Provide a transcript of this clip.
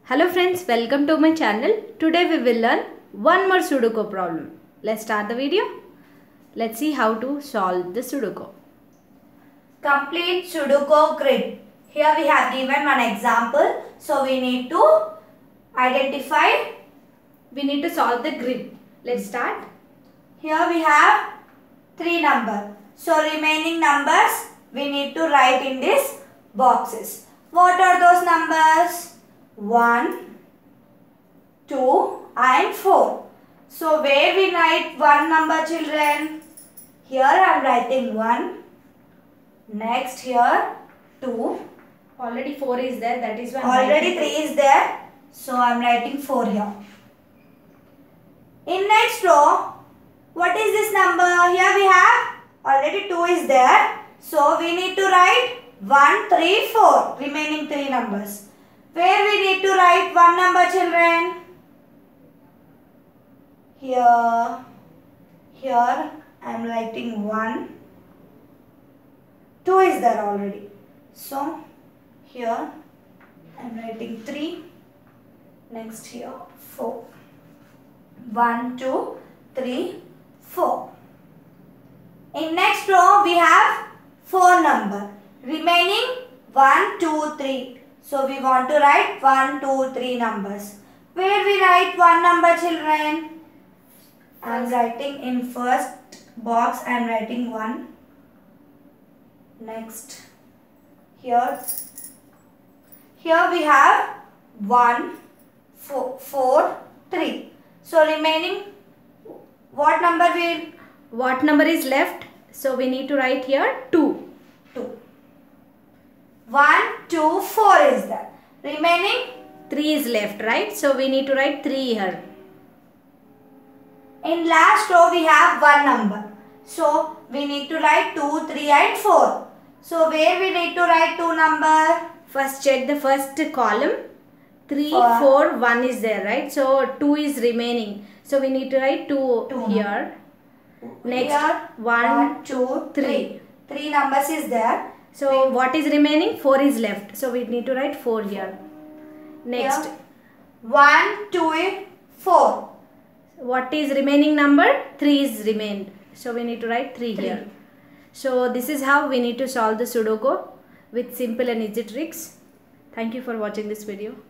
Hello friends, welcome to my channel. Today we will learn one more Sudoku problem. Let's start the video. Let's see how to solve the Sudoku. Complete Sudoku grid. Here we have given one example. So we need to identify. We need to solve the grid. Let's start. Here we have 3 numbers. So remaining numbers we need to write in these boxes. What are those numbers? 1, 2 and 4. So where we write one number, children? Here I am writing 1. Next here 2. Already 4 is there, that is why already 3 is there. So I am writing 4 here. In next row, what is this number? Here we have already 2 is there. So we need to write 1, 3, 4. Remaining 3 numbers. Where we need to write one number, children? Here I am writing 1. 2 is there already. So here I am writing 3. Next here 4. 1, 2, 3, 4. In next row we have 4 number. Remaining 1, 2, 3. So we want to write 1, 2, 3 numbers. Where we write one number, children? I am writing in first box. I am writing 1. Next here we have 1, 4, 3. So remaining what number is left? So we need to write here 2. 1, 2, 4 is there. Remaining 3 is left, right? So we need to write 3 here. In last row we have one number. So we need to write 2, 3 and 4. So where we need to write 2 number? First check the first column. 3, 4, 1 is there, right? So 2 is remaining. So we need to write 2 here. Next here, 1, 2, 3. 3 numbers is there. So what is remaining? 4 is left. So we need to write 4 here. Next. Here, 1, 2, 4. What is remaining number? 3 is remained. So we need to write 3 here. So this is how we need to solve the Sudoku with simple and easy tricks. Thank you for watching this video.